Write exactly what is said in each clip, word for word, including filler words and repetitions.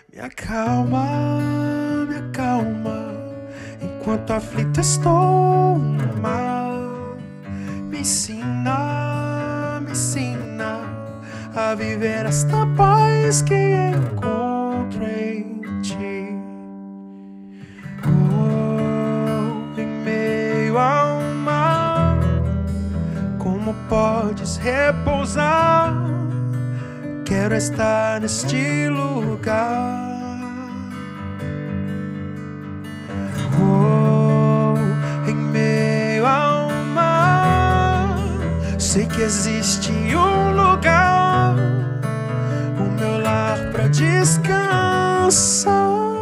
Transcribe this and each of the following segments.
Me acalma, me acalma, enquanto aflito estou no mar. Me ensina, me ensina a viver esta paz que encontro em ti. Oh, em meio ao mar, como podes repousar? Quero estar neste lugar. Oh, em meio ao mar, sei que existe um lugar, o meu lar pra descansar.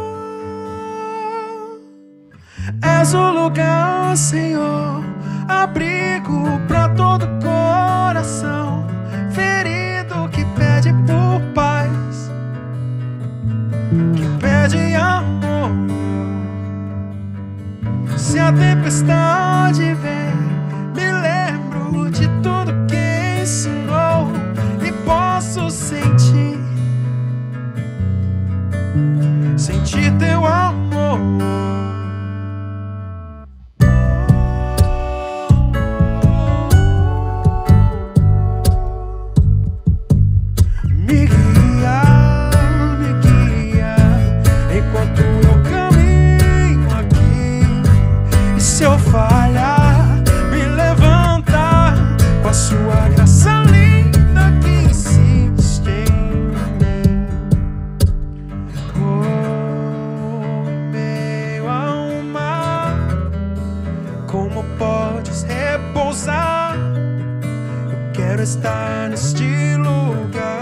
És o lugar, Senhor, abrigo pra todo coração ferido que pede por paz, que pede amor. Se a tempestade vem, me lembro de tudo que ensinou e posso sentir, sentir teu amor. Me guia, me guia, enquanto eu caminho aqui. E se eu falhar, me levanta com a sua graça linda que insiste em mim. Oh, meio ao mar, como podes repousar? Eu quero estar neste lugar.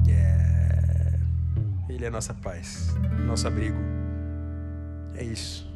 Ele é nossa paz, nosso abrigo. É isso.